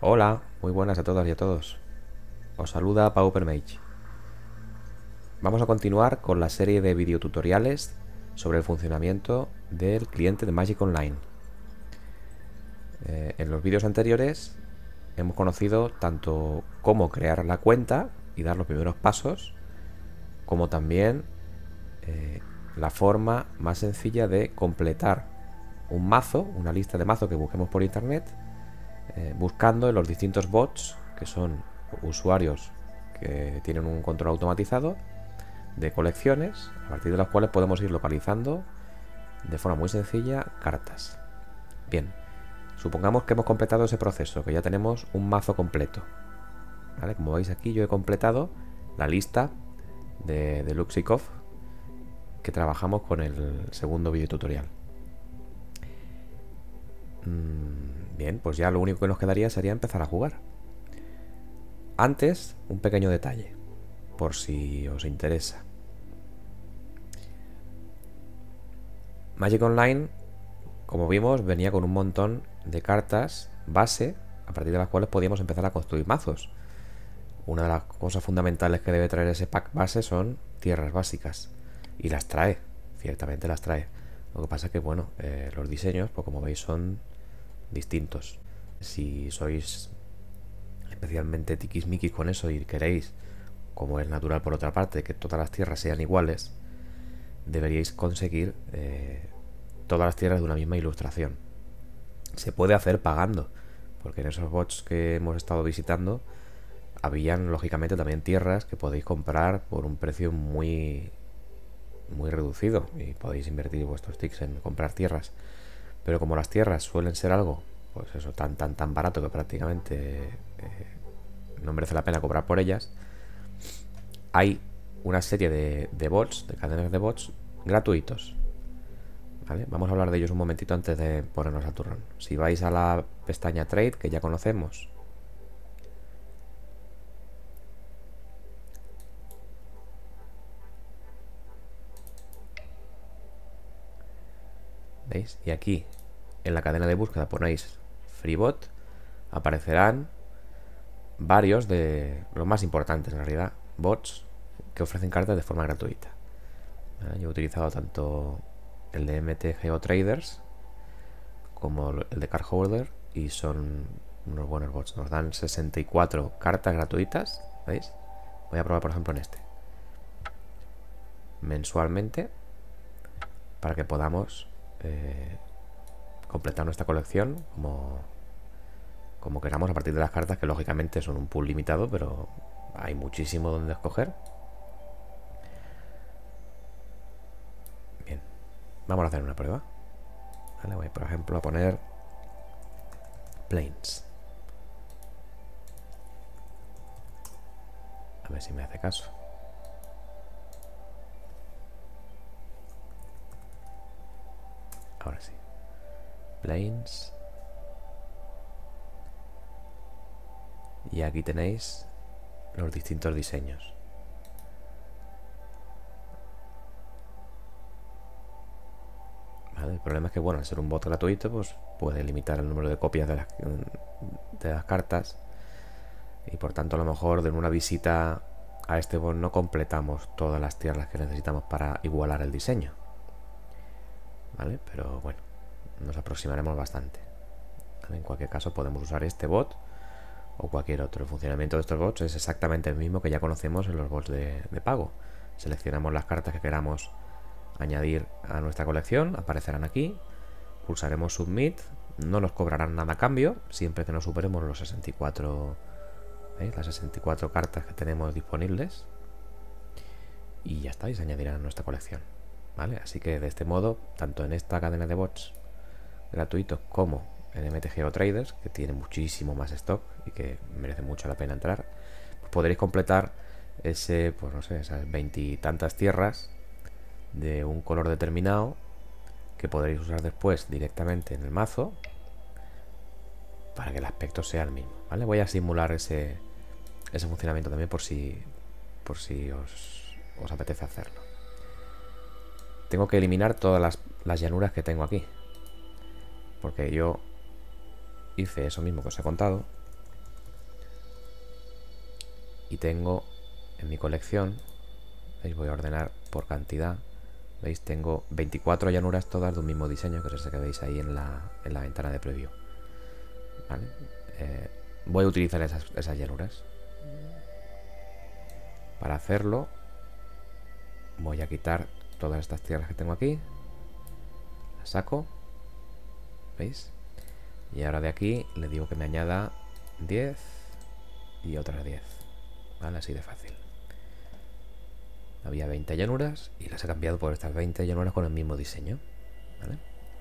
Hola, muy buenas a todas y a todos. Os saluda Paupermage. Vamos a continuar con la serie de videotutoriales sobre el funcionamiento del cliente de Magic Online. En los vídeos anteriores hemos conocido tanto cómo crear la cuenta y dar los primeros pasos, como también la forma más sencilla de completar un mazo, una lista de mazo que busquemos por internet, buscando en los distintos bots, que son usuarios que tienen un control automatizado de colecciones, a partir de las cuales podemos ir localizando de forma muy sencilla cartas. Bien, supongamos que hemos completado ese proceso, que ya tenemos un mazo completo. ¿Vale? Como veis aquí yo he completado la lista de Luxikov que trabajamos con el segundo video tutorial. Bien, pues ya lo único que nos quedaría sería empezar a jugar. Antes, un pequeño detalle, por si os interesa. Magic Online, como vimos, venía con un montón de cartas base a partir de las cuales podíamos empezar a construir mazos. Una de las cosas fundamentales que debe traer ese pack base son tierras básicas. Y las trae, ciertamente las trae. Lo que pasa es que, bueno, los diseños, pues como veis, son distintos. Si sois especialmente tiquismiquis con eso y queréis, como es natural por otra parte, que todas las tierras sean iguales, deberíais conseguir todas las tierras de una misma ilustración. Se puede hacer pagando, porque en esos bots que hemos estado visitando habían lógicamente también tierras que podéis comprar por un precio muy reducido y podéis invertir vuestros tics en comprar tierras. Pero como las tierras suelen ser algo, pues eso, tan barato que prácticamente no merece la pena cobrar por ellas, hay una serie de bots, de cadenas de bots gratuitos. ¿Vale? Vamos a hablar de ellos un momentito antes de ponernos al turrón. Si vais a la pestaña Trade, que ya conocemos, ¿veis? Y aquí en la cadena de búsqueda ponéis FreeBot, aparecerán varios de los más importantes en realidad, bots que ofrecen cartas de forma gratuita. ¿Vale? Yo he utilizado tanto el de MTGO Traders como el de Cardholder y son unos buenos bots. Nos dan 64 cartas gratuitas, ¿veis? Voy a probar por ejemplo en este mensualmente para que podamos completar nuestra colección como queramos a partir de las cartas, que lógicamente son un pool limitado, pero hay muchísimo donde escoger. Bien, vamos a hacer una prueba. Vale, voy por ejemplo a poner Plains. A ver si me hace caso. Ahora sí. Plains. Y aquí tenéis los distintos diseños. ¿Vale? El problema es que, bueno, al ser un bot gratuito, pues puede limitar el número de copias de las cartas. Y por tanto, a lo mejor en una visita a este bot no completamos todas las tierras que necesitamos para igualar el diseño. ¿Vale? Pero bueno, nos aproximaremos bastante. ¿Vale? En cualquier caso, podemos usar este bot o cualquier otro. El funcionamiento de estos bots es exactamente el mismo que ya conocemos en los bots de pago. Seleccionamos las cartas que queramos añadir a nuestra colección, aparecerán aquí, pulsaremos Submit, no nos cobrarán nada a cambio, siempre que no superemos los 64, las 64 cartas que tenemos disponibles, y ya está, y se añadirán a nuestra colección. ¿Vale? Así que de este modo, tanto en esta cadena de bots gratuitos como en MTGO Traders, que tiene muchísimo más stock y que merece mucho la pena entrar, pues podréis completar ese, pues no sé, esas 20 y tantas tierras de un color determinado que podréis usar después directamente en el mazo para que el aspecto sea el mismo. ¿Vale? Voy a simular ese funcionamiento también por si os apetece hacerlo. Tengo que eliminar todas las llanuras que tengo aquí, porque yo hice eso mismo que os he contado, y tengo en mi colección, ¿veis? Voy a ordenar por cantidad. ¿Veis? Tengo 24 llanuras todas de un mismo diseño, que es ese que veis ahí en la ventana de preview. ¿Vale? Voy a utilizar esas llanuras. Para hacerlo, voy a quitar todas estas tierras que tengo aquí. Las saco. ¿Veis? Y ahora de aquí le digo que me añada 10 y otras 10. ¿Vale? Así de fácil. Había 20 llanuras y las he cambiado por estas 20 llanuras con el mismo diseño. ¿Vale?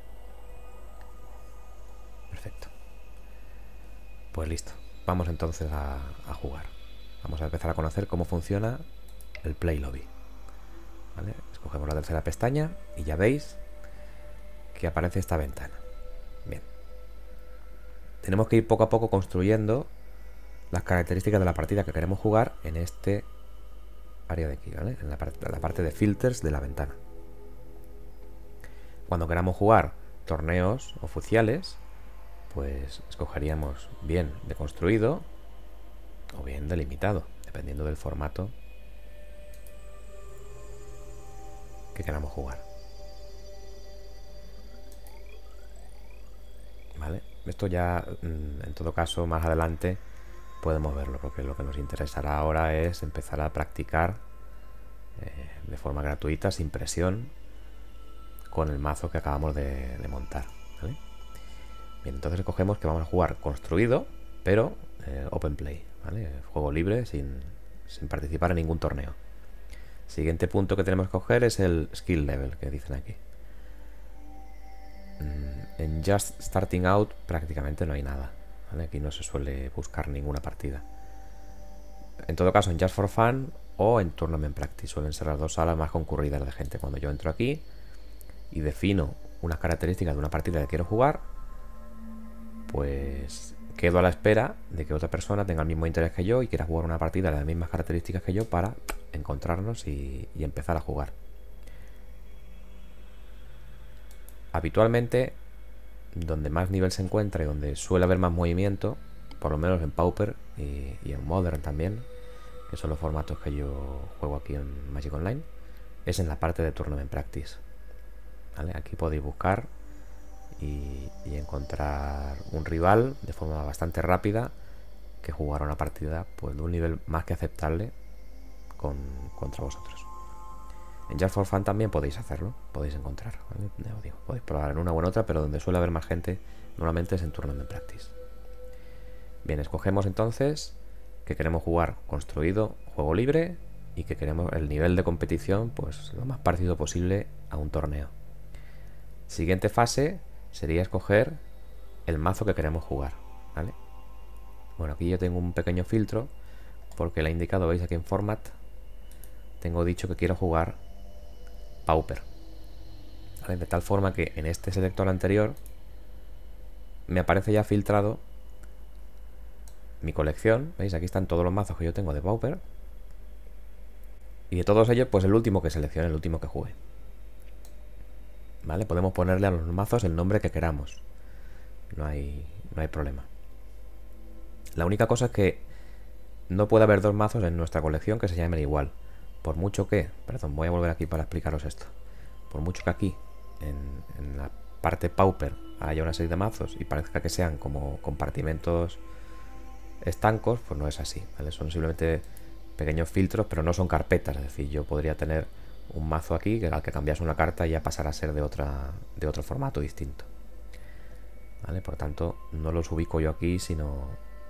Perfecto. Pues listo. Vamos entonces a jugar. Vamos a empezar a conocer cómo funciona el Play Lobby. ¿Vale? Escogemos la tercera pestaña y ya veis que aparece esta ventana. Bien. Tenemos que ir poco a poco construyendo las características de la partida que queremos jugar en este área de aquí, ¿vale? En la parte de filters de la ventana. Cuando queramos jugar torneos oficiales, pues escogeríamos bien de construido o bien de limitado, dependiendo del formato que queramos jugar. ¿Vale? Esto ya, en todo caso, más adelante podemos verlo, porque lo que nos interesará ahora es empezar a practicar de forma gratuita, sin presión, con el mazo que acabamos de montar. ¿Vale? Bien, entonces escogemos que vamos a jugar construido, pero open play, ¿vale? Juego libre, sin participar en ningún torneo. Siguiente punto que tenemos que coger es el skill level, que dicen aquí. En Just Starting Out prácticamente no hay nada, ¿vale? Aquí no se suele buscar ninguna partida. En todo caso, en Just for Fun o en Tournament Practice suelen ser las dos salas más concurridas de gente. Cuando yo entro aquí y defino unas características de una partida que quiero jugar, pues quedo a la espera de que otra persona tenga el mismo interés que yo y quiera jugar una partida de las mismas características que yo para encontrarnos y empezar a jugar. Habitualmente, donde más nivel se encuentra y donde suele haber más movimiento, por lo menos en Pauper y en Modern también, que son los formatos que yo juego aquí en Magic Online, es en la parte de Tournament Practice. ¿Vale? Aquí podéis buscar y encontrar un rival de forma bastante rápida que jugará una partida pues de un nivel más que aceptable contra vosotros. En Just for Fun también podéis hacerlo, podéis encontrar, ¿vale? Digo, podéis probar en una o en otra, pero donde suele haber más gente normalmente es en Tournament Practice. Bien, escogemos entonces que queremos jugar construido, juego libre, y que queremos el nivel de competición pues lo más parecido posible a un torneo. Siguiente fase sería escoger el mazo que queremos jugar, ¿vale? Bueno, aquí yo tengo un pequeño filtro porque le he indicado, veis aquí en Format, tengo dicho que quiero jugar Pauper, ¿vale? De tal forma que en este selector anterior me aparece ya filtrado mi colección. ¿Veis? Aquí están todos los mazos que yo tengo de Pauper. Y de todos ellos, pues el último que seleccione, el último que juegue. ¿Vale? Podemos ponerle a los mazos el nombre que queramos. No hay problema. La única cosa es que no puede haber dos mazos en nuestra colección que se llamen igual. Por mucho que... Perdón, voy a volver aquí para explicaros esto. Por mucho que aquí, en la parte Pauper, haya una serie de mazos y parezca que sean como compartimentos estancos, pues no es así, ¿vale? Son simplemente pequeños filtros, pero no son carpetas. Es decir, yo podría tener un mazo aquí que al que cambiase una carta ya pasará a ser de otro formato distinto, ¿vale? Por tanto, no los ubico yo aquí, sino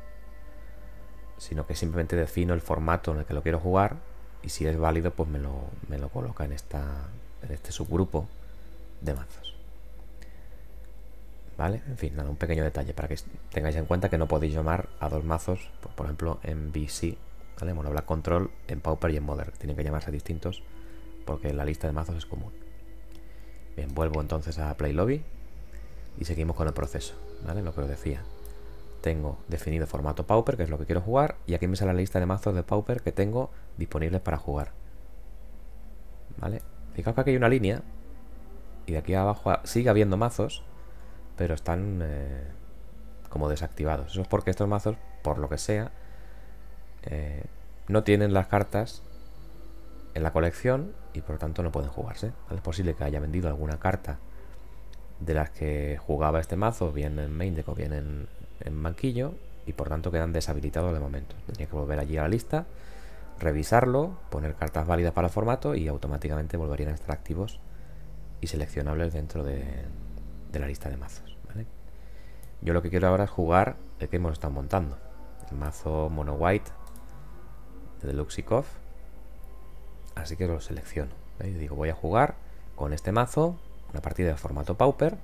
que simplemente defino el formato en el que lo quiero jugar y si es válido, pues me lo coloca en este subgrupo de mazos. ¿Vale? En fin, nada, un pequeño detalle para que tengáis en cuenta que no podéis llamar a dos mazos, por ejemplo, en BC, ¿vale? Mono Black Control, en Pauper y en Modern. Tienen que llamarse distintos porque la lista de mazos es común. Bien, vuelvo entonces a Play Lobby y seguimos con el proceso, ¿vale? Lo que os decía. Tengo definido formato Pauper, que es lo que quiero jugar, y aquí me sale la lista de mazos de Pauper que tengo disponibles para jugar. ¿Vale? Fijaos que aquí hay una línea y de aquí abajo sigue habiendo mazos, pero están como desactivados. Eso es porque estos mazos, por lo que sea, no tienen las cartas en la colección y por lo tanto no pueden jugarse, ¿vale? Es posible que haya vendido alguna carta de las que jugaba este mazo, bien en main deck o bien en banquillo, y por tanto quedan deshabilitados de momento. Tendría que volver allí a la lista, revisarlo, poner cartas válidas para el formato y automáticamente volverían a estar activos y seleccionables dentro de la lista de mazos, ¿vale? Yo lo que quiero ahora es jugar el que hemos estado montando, el mazo mono white de Luxikov, así que lo selecciono, ¿veis? Digo, voy a jugar con este mazo una partida de formato pauper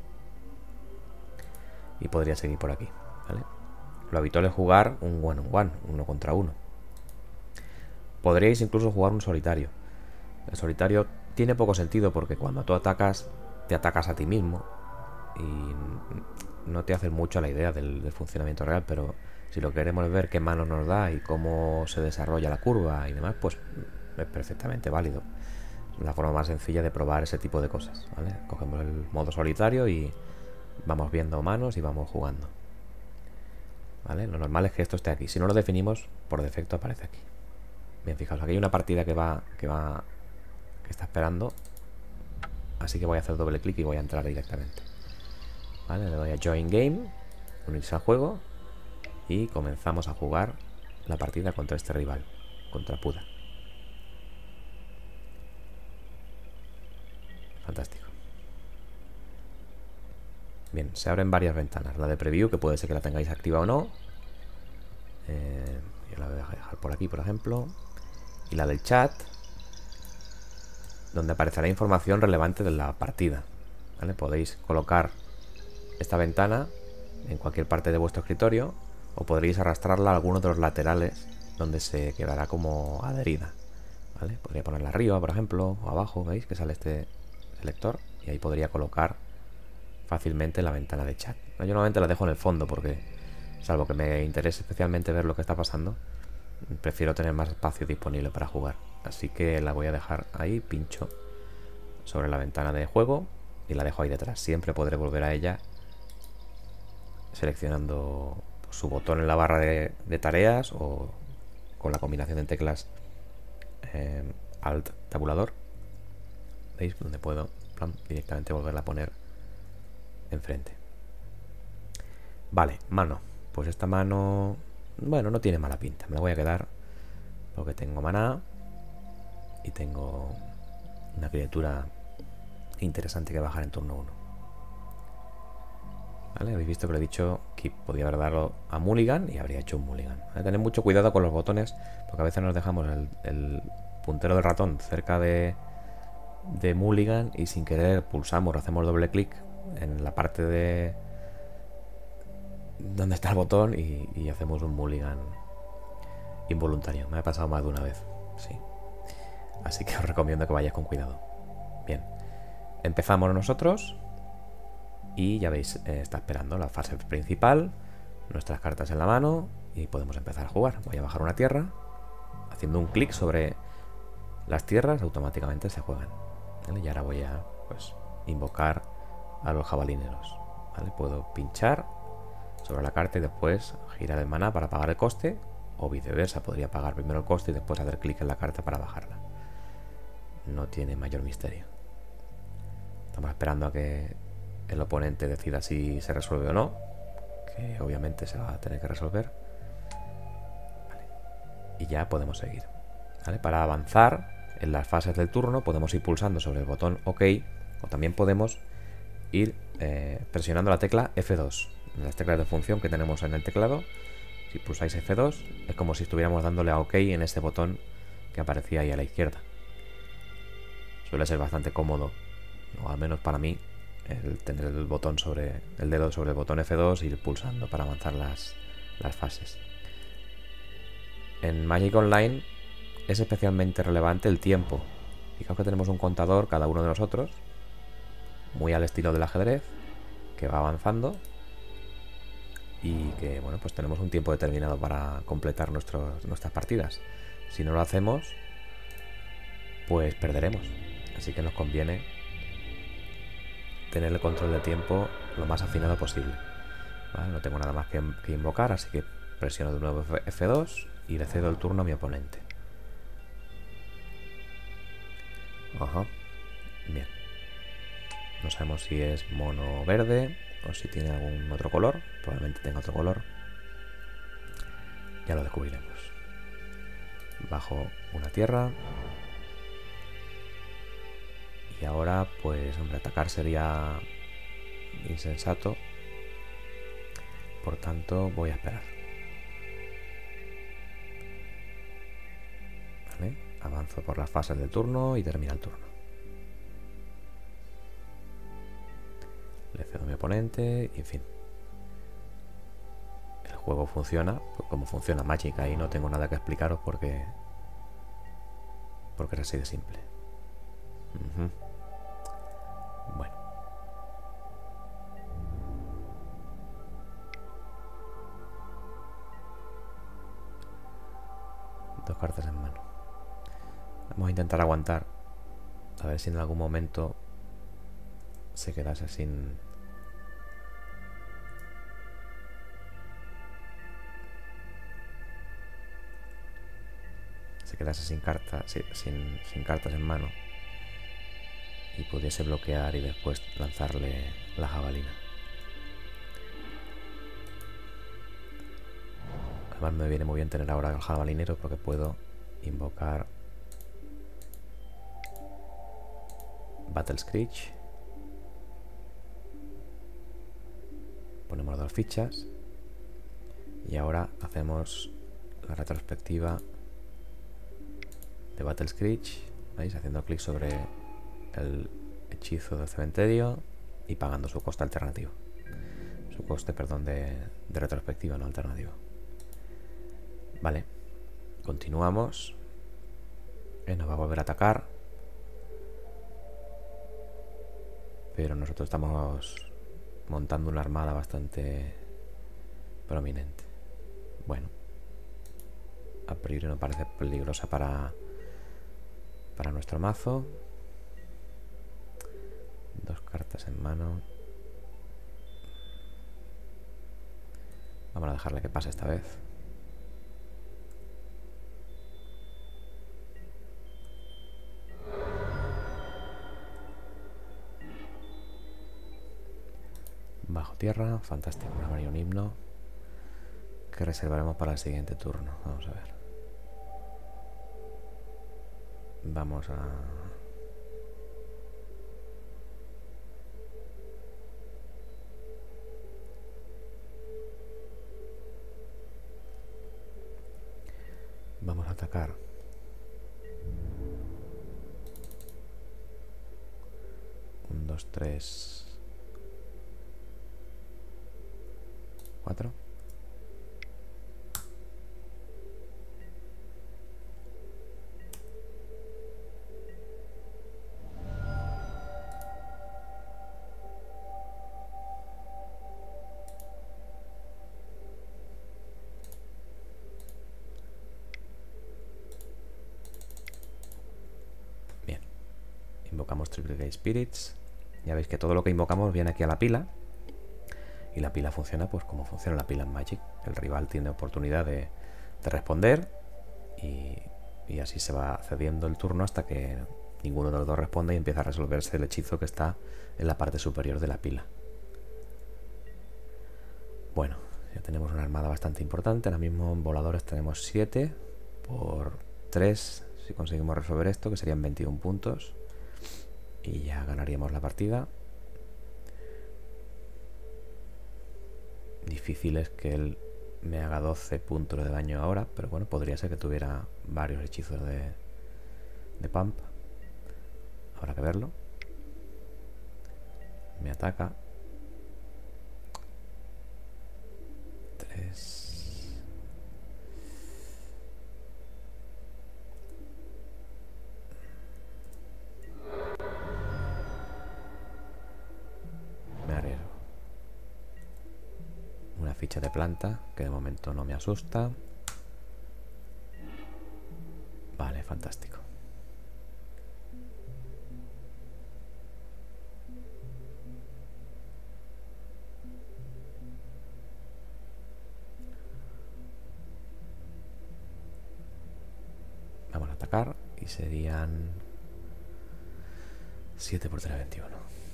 y podría seguir por aquí, ¿vale? Lo habitual es jugar un one on one, uno contra uno. Podríais incluso jugar un solitario. El solitario tiene poco sentido porque cuando tú atacas, te atacas a ti mismo y no te hace mucho la idea del funcionamiento real, pero si lo queremos es ver qué mano nos da y cómo se desarrolla la curva y demás, pues es perfectamente válido. Es la forma más sencilla de probar ese tipo de cosas, ¿vale? Cogemos el modo solitario y vamos viendo manos y vamos jugando, ¿vale? Lo normal es que esto esté aquí. Si no lo definimos, por defecto aparece aquí. Bien, fijaos, aquí hay una partida que está esperando, así que voy a hacer doble clic y voy a entrar directamente, ¿vale? Le doy a Join Game, unirse al juego, y comenzamos a jugar la partida contra este rival, contra Puda. Fantástico. Bien, se abren varias ventanas. La de preview, que puede ser que la tengáis activa o no. Yo la voy a dejar por aquí, por ejemplo. Y la del chat, donde aparecerá información relevante de la partida, ¿vale? Podéis colocar esta ventana en cualquier parte de vuestro escritorio o podréis arrastrarla a alguno de los laterales donde se quedará como adherida, ¿vale? Podría ponerla arriba, por ejemplo, o abajo, ¿veis? Que sale este selector y ahí podría colocar fácilmente la ventana de chat. Yo normalmente la dejo en el fondo porque, salvo que me interese especialmente ver lo que está pasando, prefiero tener más espacio disponible para jugar. Así que la voy a dejar ahí, pincho sobre la ventana de juego y la dejo ahí detrás. Siempre podré volver a ella seleccionando su botón en la barra de tareas o con la combinación de teclas Alt tabulador. ¿Veis? Donde puedo directamente volverla a poner enfrente. Vale, mano. Pues esta mano, bueno, no tiene mala pinta. Me la voy a quedar porque tengo maná y tengo una criatura interesante que bajar en turno 1. ¿Vale? Habéis visto que le he dicho que podía haber dado a Mulligan y habría hecho un Mulligan. ¿Vale? Tener mucho cuidado con los botones porque a veces nos dejamos el puntero del ratón cerca de Mulligan y sin querer pulsamos o hacemos doble clic en la parte de donde está el botón y hacemos un Mulligan involuntario. Me ha pasado más de una vez, sí. Así que os recomiendo que vayáis con cuidado. Bien, empezamos nosotros y ya veis, está esperando la fase principal, nuestras cartas en la mano y podemos empezar a jugar. Voy a bajar una tierra, haciendo un clic sobre las tierras automáticamente se juegan, ¿vale? Y ahora voy a invocar a los jabalineros, ¿vale? Puedo pinchar sobre la carta y después girar el maná para pagar el coste, o viceversa, podría pagar primero el coste y después hacer clic en la carta para bajarla. No tiene mayor misterio. Estamos esperando a que el oponente decida si se resuelve o no, que obviamente se va a tener que resolver, vale. Y ya podemos seguir, ¿vale? Para avanzar en las fases del turno podemos ir pulsando sobre el botón OK o también podemos ir presionando la tecla F2. En las teclas de función que tenemos en el teclado, si pulsáis F2 es como si estuviéramos dándole a OK en este botón que aparecía ahí a la izquierda. Suele ser bastante cómodo, o al menos para mí, el tener el dedo sobre el botón F2 y ir pulsando para avanzar las fases. En Magic Online es especialmente relevante el tiempo. Fijaos que tenemos un contador, cada uno de nosotros, muy al estilo del ajedrez, que va avanzando y que, bueno, pues tenemos un tiempo determinado para completar nuestras partidas. Si no lo hacemos, pues perderemos. Así que nos conviene tener el control del tiempo lo más afinado posible, ¿vale? No tengo nada más que invocar, así que presiono de nuevo F2 y le cedo el turno a mi oponente. Ajá. Bien. No sabemos si es mono verde o si tiene algún otro color. Probablemente tenga otro color. Ya lo descubriremos. Bajo una tierra. Y ahora, pues, hombre, atacar sería insensato. Por tanto, voy a esperar. ¿Vale? Avanzo por las fases del turno y termina el turno. Le cedo a mi oponente y, en fin. El juego funciona, pues como funciona Magic. Ahí no tengo nada que explicaros porque es así de simple. Bueno. Dos cartas en mano. Vamos a intentar aguantar. A ver si en algún momento se quedase sin... Se quedase sin cartas, sin cartas en mano. Y pudiese bloquear y después lanzarle la jabalina. Además me viene muy bien tener ahora el jabalinero porque puedo invocar Battle Screech. Ponemos 2 fichas. Y ahora hacemos la retrospectiva de Battle Screech. ¿Veis? Haciendo clic sobre el hechizo del cementerio y pagando su coste alternativo. Su coste, perdón, de retrospectiva, no alternativo. Vale. Continuamos. Nos va a volver a atacar. Pero nosotros estamos montando una armada bastante prominente. Bueno. A priori no parece peligrosa para nuestro mazo. 2 cartas en mano. Vamos a dejarle que pase esta vez. Bajo tierra, fantástico. Una y un himno que reservaremos para el siguiente turno. Vamos a ver. Vamos a... Vamos a atacar. 1, 2, 3, 4. Bien. Invocamos Triplicate Spirits. Ya veis que todo lo que invocamos viene aquí a la pila. Y la pila funciona pues como funciona la pila en Magic. El rival tiene oportunidad de responder y así se va cediendo el turno hasta que ninguno de los dos responde y empieza a resolverse el hechizo que está en la parte superior de la pila. Bueno, ya tenemos una armada bastante importante. Ahora mismo en voladores tenemos 7 por 3 si conseguimos resolver esto, que serían 21 puntos. Y ya ganaríamos la partida. Difícil es que él me haga 12 puntos de daño ahora, pero bueno, podría ser que tuviera varios hechizos de pump. Habrá que verlo. Me ataca. 3. Me haré una ficha de planta, que de momento no me asusta. Vale, fantástico. Vamos a atacar y serían 7 por 3, 21.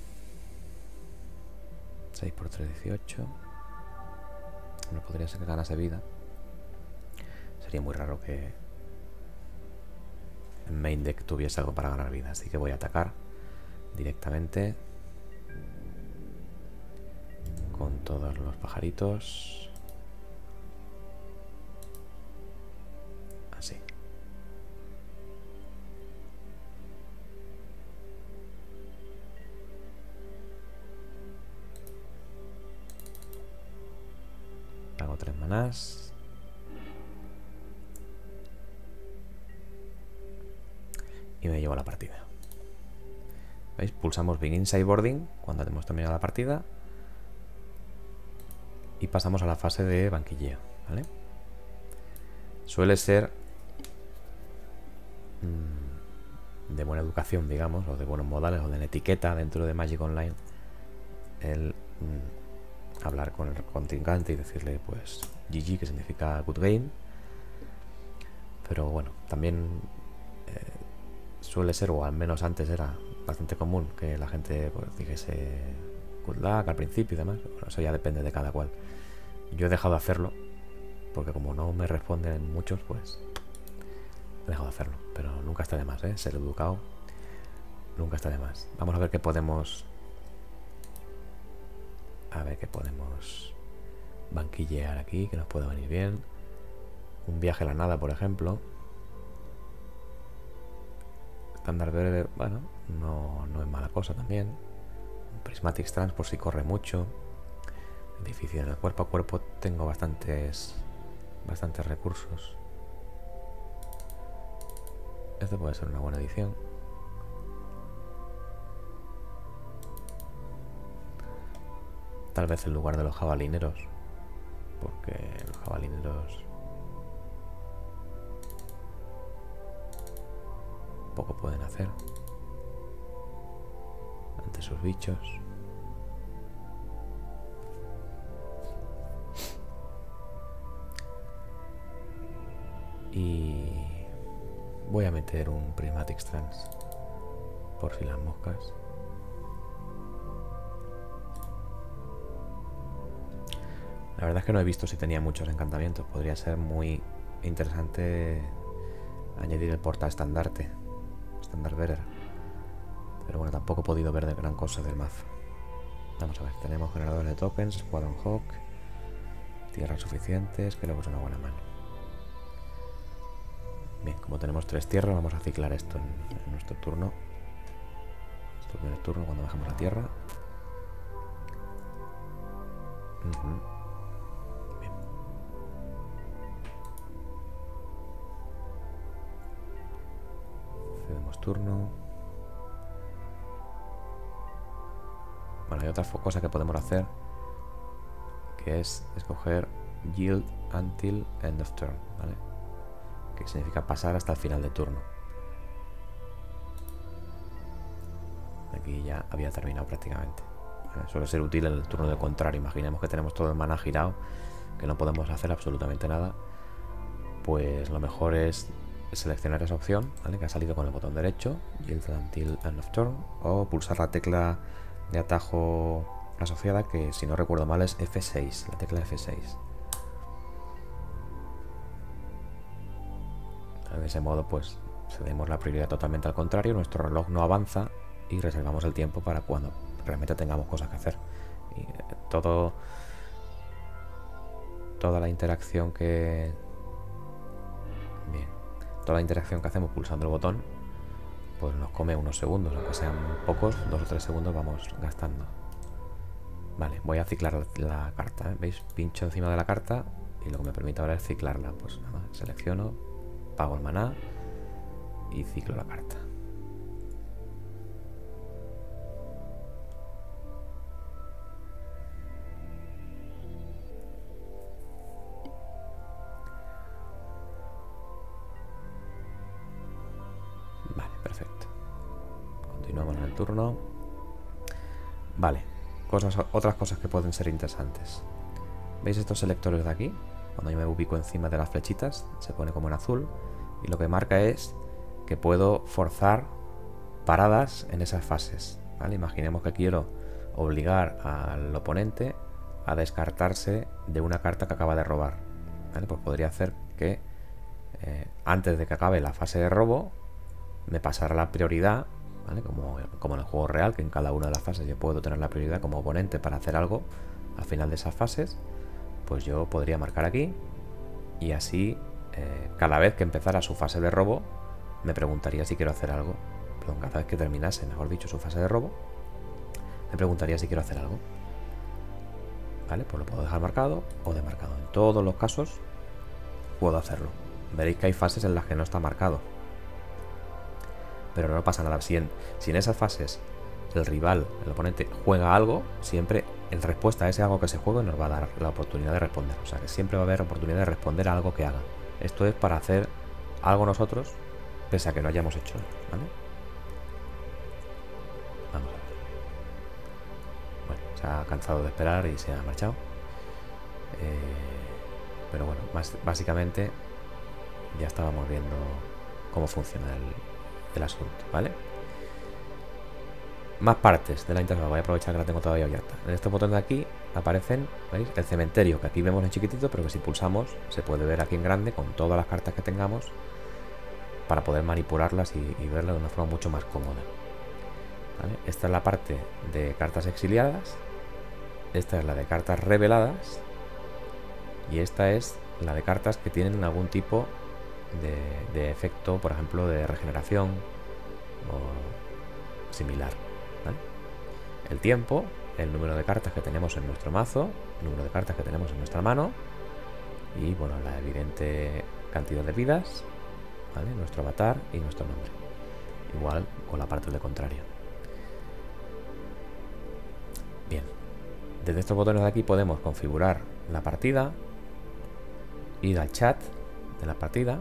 6 por 3, 18. No podría ser que ganase vida. Sería muy raro que en main deck tuviese algo para ganar vida. Así que voy a atacar directamente con todos los pajaritos. Así. Hago 3 manás. Y me llevo a la partida. ¿Veis? Pulsamos Begin Sideboarding cuando hemos terminado la partida. Y pasamos a la fase de banquilleo, ¿vale? Suele ser de buena educación, digamos, o de buenos modales, o de etiqueta dentro de Magic Online, el hablar con el contrincante y decirle, pues, GG, que significa Good Game. Pero bueno, también suele ser, o al menos antes era bastante común, que la gente pues dijese Good Luck al principio y demás. Bueno, eso ya depende de cada cual. Yo he dejado de hacerlo, porque como no me responden muchos, pues he dejado de hacerlo. Pero nunca está de más, ¿eh? Ser educado nunca está de más. Vamos a ver qué podemos... banquillear aquí, que nos puede venir bien. Un viaje a la nada, por ejemplo. Standard Bearer, bueno, no es mala cosa también. Un Prismatic Trance por si corre mucho. Es difícil, en el cuerpo a cuerpo tengo bastantes recursos. Esto puede ser una buena edición. Tal vez en lugar de los jabalineros, porque los jabalineros poco pueden hacer ante sus bichos. Y voy a meter un Prismatic Trance por si las moscas. La verdad es que no he visto si tenía muchos encantamientos. Podría ser muy interesante añadir el portal estandarte, Standard Bearer. Pero bueno, tampoco he podido ver de gran cosa del mazo. Vamos a ver, tenemos generadores de tokens, Squadron Hawk, tierras suficientes, creo que es una buena mano. Bien, como tenemos 3 tierras, vamos a ciclar esto en nuestro turno. Nuestro primer turno cuando bajamos la tierra. Bien. Cedemos turno. Bueno, hay otra cosa que podemos hacer, que es escoger Yield until end of turn, ¿vale? Que significa pasar hasta el final de turno. Aquí ya había terminado prácticamente. ¿Vale? Suele ser útil en el turno del contrario. Imaginemos que tenemos todo el mana girado, que no podemos hacer absolutamente nada. Pues lo mejor es seleccionar esa opción, ¿vale? Que ha salido con el botón derecho, Yield until end of turn, o pulsar la tecla de atajo asociada, que si no recuerdo mal es F6, la tecla F6. De ese modo pues cedemos la prioridad totalmente al contrario, nuestro reloj no avanza y reservamos el tiempo para cuando realmente tengamos cosas que hacer. Y toda la interacción que... Bien, toda la interacción que hacemos pulsando el botón pues nos come unos segundos, aunque sean pocos, 2 o 3 segundos vamos gastando. Vale, voy a ciclar la carta, ¿eh? ¿Veis? Pincho encima de la carta y lo que me permite ahora es ciclarla. Pues nada, selecciono, pago el maná y ciclo la carta. Vale, perfecto. Continuamos en el turno. Vale, otras cosas que pueden ser interesantes. ¿Veis estos selectores de aquí? Cuando yo me ubico encima de las flechitas se pone como en azul y lo que marca es que puedo forzar paradas en esas fases, ¿vale? Imaginemos que quiero obligar al oponente a descartarse de una carta que acaba de robar, ¿vale? Pues podría hacer que antes de que acabe la fase de robo me pasara la prioridad, ¿vale? Como en el juego real, que en cada una de las fases yo puedo tener la prioridad como oponente para hacer algo al final de esas fases. Pues yo podría marcar aquí y así cada vez que empezara su fase de robo me preguntaría si quiero hacer algo. Perdón, cada vez que terminase, mejor dicho, su fase de robo, me preguntaría si quiero hacer algo. Vale, pues lo puedo dejar marcado o demarcado. En todos los casos puedo hacerlo. Veréis que hay fases en las que no está marcado, pero no pasa nada. Si en esas fases el rival, el oponente, juega algo, siempre en respuesta a ese algo que se juegue nos va a dar la oportunidad de responder. O sea que siempre va a haber oportunidad de responder a algo que haga. Esto es para hacer algo nosotros, pese a que no hayamos hecho, ¿vale? Vamos a ver. Bueno, se ha cansado de esperar y se ha marchado. Pero bueno, básicamente ya estábamos viendo cómo funciona el asunto, ¿vale? Más partes de la interfaz, voy a aprovechar que la tengo todavía abierta. En este botón de aquí aparecen, ¿veis? El cementerio, que aquí vemos en chiquitito, pero que si pulsamos se puede ver aquí en grande con todas las cartas que tengamos para poder manipularlas y verlas de una forma mucho más cómoda, ¿vale? Esta es la parte de cartas exiliadas, esta es la de cartas reveladas y esta es la de cartas que tienen algún tipo de efecto, por ejemplo, de regeneración o similar, ¿vale? El tiempo, el número de cartas que tenemos en nuestro mazo, el número de cartas que tenemos en nuestra mano y, bueno, la evidente cantidad de vidas, ¿vale? Nuestro avatar y nuestro nombre. Igual con la parte de contrario. Bien, desde estos botones de aquí podemos configurar la partida, ir al chat de la partida,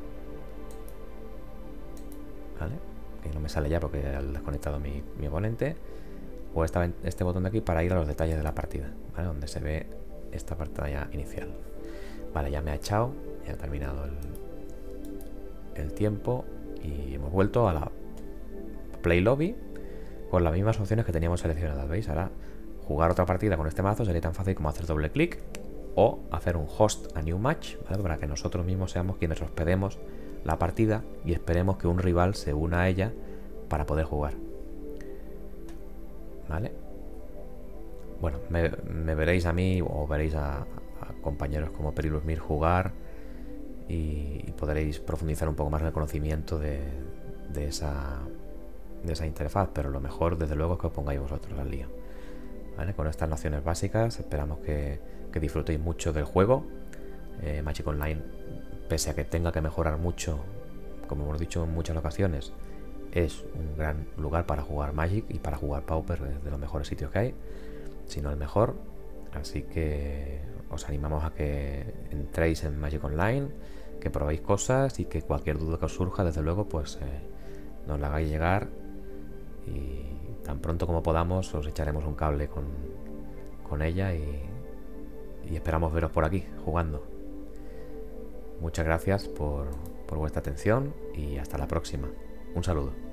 ¿vale? Que no me sale ya porque he desconectado mi oponente. O este botón de aquí para ir a los detalles de la partida, ¿vale? Donde se ve esta pantalla inicial. Vale, ya me ha echado, ya ha terminado el tiempo y hemos vuelto a la Play Lobby con las mismas opciones que teníamos seleccionadas, ¿veis? Ahora jugar otra partida con este mazo sería tan fácil como hacer doble clic o hacer un host a new match, ¿vale? Para que nosotros mismos seamos quienes hospedemos la partida y esperemos que un rival se una a ella para poder jugar, ¿vale? Bueno, me veréis a mí o veréis a compañeros como Perilous Mir jugar y podréis profundizar un poco más en el conocimiento de esa interfaz, pero lo mejor desde luego es que os pongáis vosotros al lío, ¿vale? Con estas nociones básicas esperamos que disfrutéis mucho del juego. Magic Online, pese a que tenga que mejorar mucho, como hemos dicho en muchas ocasiones, es un gran lugar para jugar Magic y para jugar Pauper, es de los mejores sitios que hay, si no el mejor. Así que os animamos a que entréis en Magic Online, que probéis cosas y que cualquier duda que os surja, desde luego, pues nos la hagáis llegar y tan pronto como podamos os echaremos un cable con ella y esperamos veros por aquí jugando. Muchas gracias por vuestra atención y hasta la próxima. Un saludo.